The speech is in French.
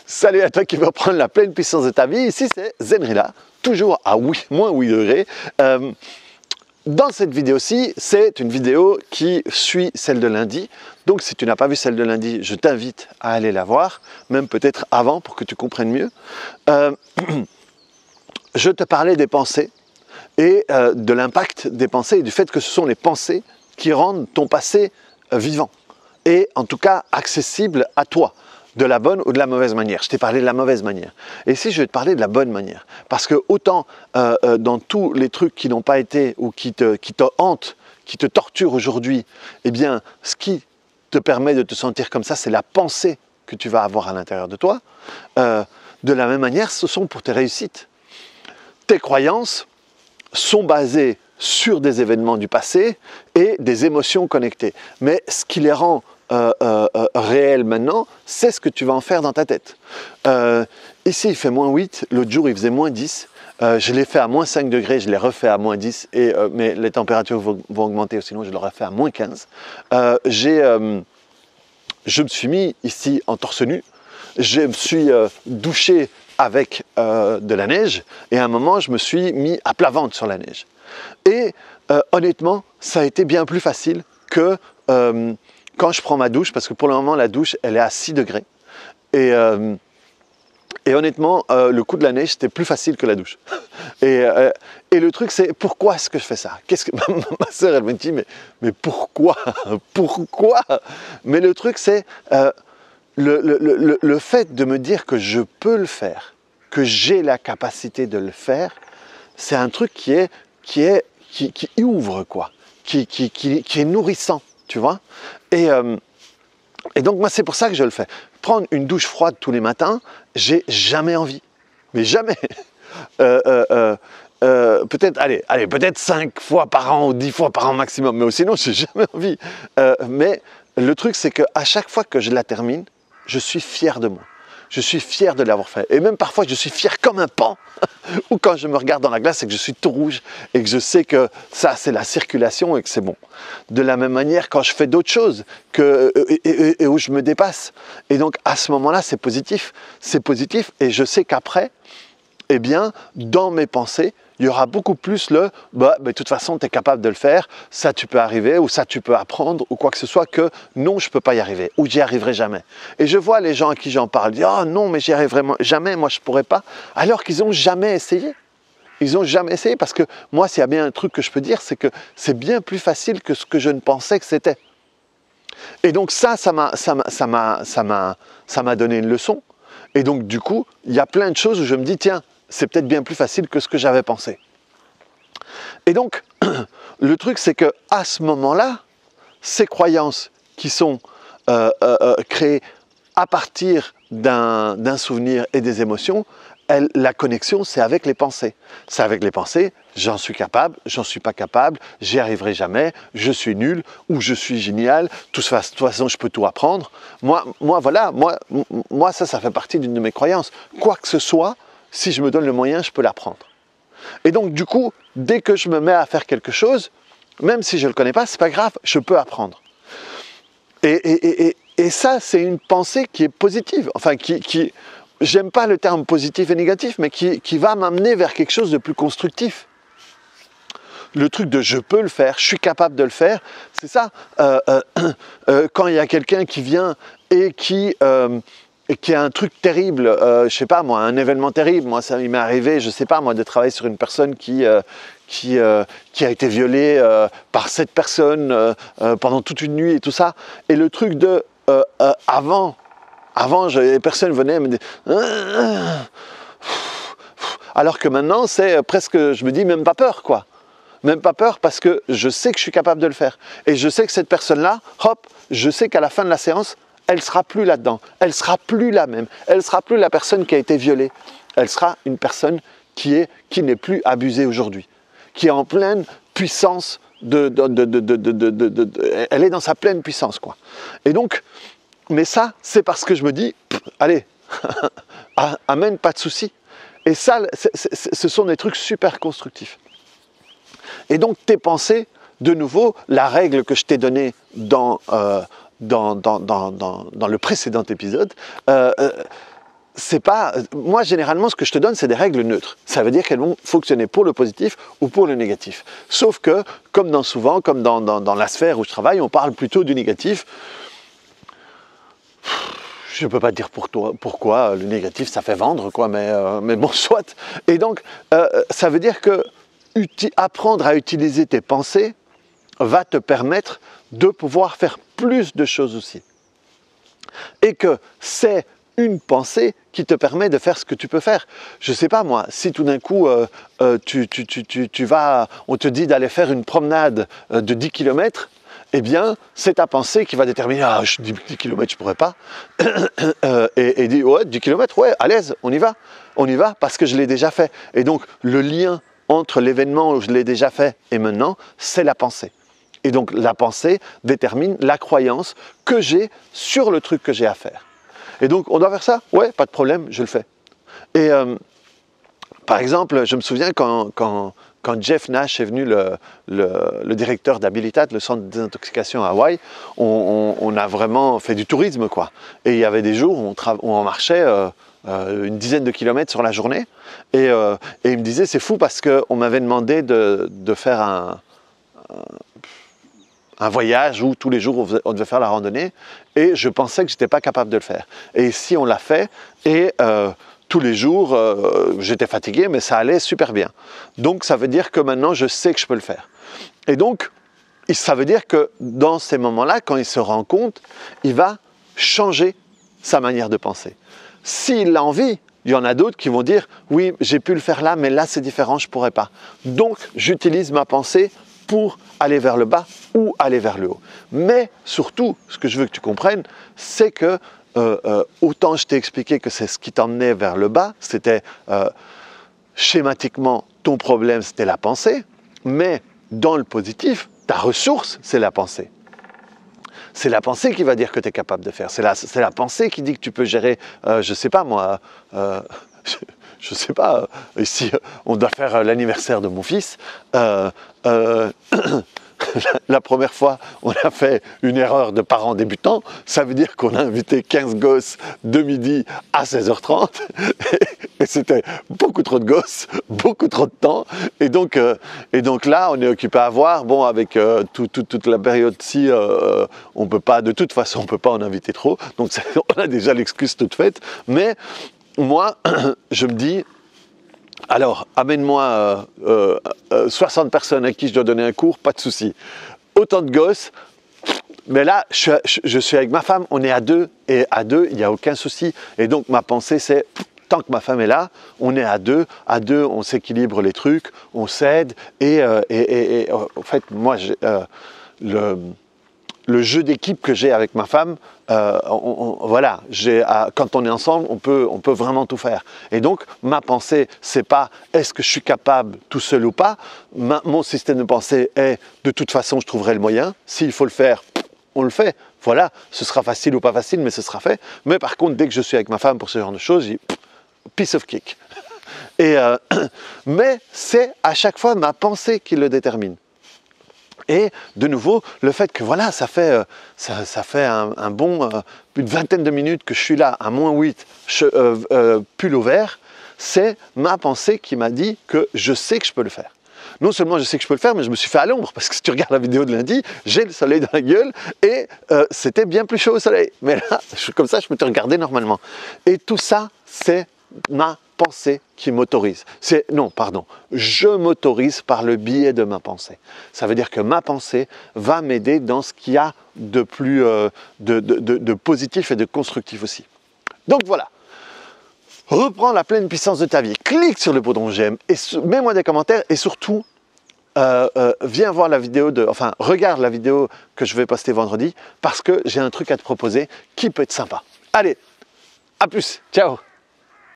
Salut à toi qui veut prendre la pleine puissance de ta vie. Ici c'est Zenrila, toujours à moins 8 degrés. Dans cette vidéo-ci, c'est une vidéo qui suit celle de lundi. Donc si tu n'as pas vu celle de lundi, je t'invite à aller la voir, même peut-être avant pour que tu comprennes mieux. Je te parlais des pensées et de l'impact des pensées et du fait que ce sont les pensées qui rendent ton passé vivant et en tout cas accessible à toi, de la bonne ou de la mauvaise manière. Je t'ai parlé de la mauvaise manière. Et ici, je vais te parler de la bonne manière. Parce que autant dans tous les trucs qui n'ont pas été ou qui te hantent, qui te torturent aujourd'hui, eh bien, ce qui te permet de te sentir comme ça, c'est la pensée que tu vas avoir à l'intérieur de toi. De la même manière, ce sont pour tes réussites. Tes croyances sont basées sur des événements du passé et des émotions connectées. Mais ce qui les rend réel maintenant, c'est ce que tu vas en faire dans ta tête. Ici, il fait moins 8, l'autre jour, il faisait moins 10. Je l'ai fait à moins 5 degrés, je l'ai refait à moins 10, mais les températures vont augmenter, sinon je l'aurais fait à moins 15. Je me suis mis ici en torse nu, je me suis douché avec de la neige, et à un moment, je me suis mis à plat ventre sur la neige. Et honnêtement, ça a été bien plus facile que quand je prends ma douche, parce que pour le moment, la douche, elle est à 6 degrés. Et honnêtement, le coup de la neige, c'était plus facile que la douche. Et le truc, c'est pourquoi est-ce que je fais ça? Ma sœur, elle me dit, mais pourquoi? Pourquoi? Mais le truc, c'est le fait de me dire que je peux le faire, que j'ai la capacité de le faire, c'est un truc qui ouvre, quoi, qui est nourrissant. Tu vois, et donc moi c'est pour ça que je le fais. Prendre une douche froide tous les matins, j'ai jamais envie, mais jamais. Peut-être, peut-être 5 fois par an ou 10 fois par an maximum, mais sinon j'ai jamais envie. Mais le truc c'est qu'à chaque fois que je la termine, je suis fier de moi. Je suis fier de l'avoir fait. Et même parfois, je suis fier comme un paon. Ou quand je me regarde dans la glace et que je suis tout rouge et que je sais que ça, c'est la circulation et que c'est bon. De la même manière, quand je fais d'autres choses et où je me dépasse. Et donc, à ce moment-là, c'est positif. C'est positif et je sais qu'après, eh bien, dans mes pensées, il y aura beaucoup plus de toute façon, tu es capable de le faire, ça tu peux arriver, ou ça tu peux apprendre, ou quoi que ce soit, que non, je ne peux pas y arriver, ou j'y arriverai jamais. Et je vois les gens à qui j'en parle dire, ah non, mais j'y arriverai jamais, moi je ne pourrais pas, alors qu'ils n'ont jamais essayé. Ils n'ont jamais essayé, parce que moi, s'il y a bien un truc que je peux dire, c'est que c'est bien plus facile que ce que je ne pensais que c'était. Et donc ça m'a donné une leçon. Et donc du coup, il y a plein de choses où je me dis, tiens, c'est peut-être bien plus facile que ce que j'avais pensé. Et donc, le truc, c'est qu'à ce moment-là, ces croyances qui sont créées à partir d'un souvenir et des émotions, la connexion, c'est avec les pensées. C'est avec les pensées, j'en suis capable, j'en suis pas capable, j'y arriverai jamais, je suis nul ou je suis génial, de toute façon, je peux tout apprendre. Moi, ça fait partie d'une de mes croyances. Quoi que ce soit, si je me donne le moyen, je peux l'apprendre. Et donc, du coup, dès que je me mets à faire quelque chose, même si je ne le connais pas, c'est pas grave, je peux apprendre. Et ça, c'est une pensée qui est positive. Enfin, j'aime pas le terme positif et négatif, mais qui va m'amener vers quelque chose de plus constructif. Le truc de je peux le faire, je suis capable de le faire, c'est ça. Quand il y a quelqu'un qui vient et qui a un truc terrible, je sais pas moi, un événement terrible, moi ça m'est arrivé, je sais pas moi, de travailler sur une personne qui a été violée par cette personne pendant toute une nuit et tout ça, et le truc de avant les personnes venaient me dire alors que maintenant c'est presque, je me dis même pas peur quoi. Même pas peur parce que je sais que je suis capable de le faire. Et je sais que cette personne-là, hop, je sais qu'à la fin de la séance, elle ne sera plus là-dedans. Elle ne sera plus la même. Elle ne sera plus la personne qui a été violée. Elle sera une personne qui n'est plus abusée aujourd'hui. Qui est en pleine puissance elle est dans sa pleine puissance, quoi. Et donc, mais ça, c'est parce que je me dis, allez, amen, pas de souci. Et ça, ce sont des trucs super constructifs. Et donc tes pensées, de nouveau, la règle que je t'ai donnée dans le précédent épisode, c'est pas... Moi, généralement, ce que je te donne, c'est des règles neutres. Ça veut dire qu'elles vont fonctionner pour le positif ou pour le négatif. Sauf que, comme dans la sphère où je travaille, on parle plutôt du négatif. Je ne peux pas te dire pourquoi le négatif, ça fait vendre, quoi, mais bon, soit. Et donc, ça veut dire que apprendre à utiliser tes pensées va te permettre de pouvoir faire plus de choses aussi. Et que c'est une pensée qui te permet de faire ce que tu peux faire. Je ne sais pas moi, si tout d'un coup, on te dit d'aller faire une promenade de 10 km, eh bien, c'est ta pensée qui va déterminer « Ah, 10 km, je ne pourrais pas. » et dit « Ouais, 10 km, ouais, à l'aise, on y va. On y va parce que je l'ai déjà fait. » Et donc, le lien entre l'événement où je l'ai déjà fait et maintenant, c'est la pensée. Et donc, la pensée détermine la croyance que j'ai sur le truc que j'ai à faire. Et donc, on doit faire ça? Ouais, pas de problème, je le fais. Et par exemple, je me souviens quand Jeff Nash est venu, le directeur d'Habilitat, le centre de désintoxication à Hawaï, on a vraiment fait du tourisme, quoi. Et il y avait des jours où on marchait une dizaine de kilomètres sur la journée. Et il me disait, c'est fou parce qu'on m'avait demandé de faire un voyage où tous les jours on devait faire la randonnée et je pensais que je n'étais pas capable de le faire. Et ici on l'a fait et tous les jours j'étais fatigué mais ça allait super bien. Donc ça veut dire que maintenant je sais que je peux le faire. Et donc ça veut dire que dans ces moments-là, quand il se rend compte, il va changer sa manière de penser. S'il a envie, il y en a d'autres qui vont dire « Oui, j'ai pu le faire là, mais là c'est différent, je ne pourrais pas. » Donc j'utilise ma pensée pour aller vers le bas ou aller vers le haut. Mais surtout, ce que je veux que tu comprennes, c'est que autant je t'ai expliqué que c'est ce qui t'emmenait vers le bas, c'était schématiquement ton problème, c'était la pensée, mais dans le positif, ta ressource, c'est la pensée. C'est la pensée qui va dire que tu es capable de faire. C'est la pensée qui dit que tu peux gérer, je ne sais pas moi, je ne sais pas, ici on doit faire l'anniversaire de mon fils. La première fois, on a fait une erreur de parents débutants. Ça veut dire qu'on a invité 15 gosses de midi à 16h30. Et c'était beaucoup trop de gosses, beaucoup trop de temps. Et donc là, on est occupé à voir. Bon, avec toute la période-ci, on peut pas, de toute façon, on ne peut pas en inviter trop. Donc on a déjà l'excuse toute faite. Mais moi, je me dis... Alors, amène-moi 60 personnes à qui je dois donner un cours, pas de souci. Autant de gosses, mais là, je suis avec ma femme, on est à deux, et à deux, il n'y a aucun souci. Et donc, ma pensée, c'est, tant que ma femme est là, on est à deux, on s'équilibre les trucs, on s'aide, et en fait, moi, le jeu d'équipe que j'ai avec ma femme, voilà, quand on est ensemble, on peut vraiment tout faire. Et donc, ma pensée, c'est pas est-ce que je suis capable tout seul ou pas. Mon système de pensée est de toute façon, je trouverai le moyen. S'il faut le faire, on le fait. Voilà, ce sera facile ou pas facile, mais ce sera fait. Mais par contre, dès que je suis avec ma femme pour ce genre de choses, je dis piece of cake. Mais c'est à chaque fois ma pensée qui le détermine. Et de nouveau, le fait que voilà, ça fait un bon, une vingtaine de minutes que je suis là à -8, pull au vert, c'est ma pensée qui m'a dit que je sais que je peux le faire. Non seulement je sais que je peux le faire, mais je me suis fait à l'ombre, parce que si tu regardes la vidéo de lundi, j'ai le soleil dans la gueule et c'était bien plus chaud au soleil. Mais là, comme ça, je peux te regarder normalement. Et tout ça, c'est ma pensée qui m'autorise. Non, pardon, je m'autorise par le biais de ma pensée. Ça veut dire que ma pensée va m'aider dans ce qu'il y a de plus de positif et de constructif aussi. Donc voilà, reprends la pleine puissance de ta vie, clique sur le bouton j'aime et mets-moi des commentaires et surtout viens voir la vidéo regarde la vidéo que je vais poster vendredi parce que j'ai un truc à te proposer qui peut être sympa. Allez, à plus, ciao.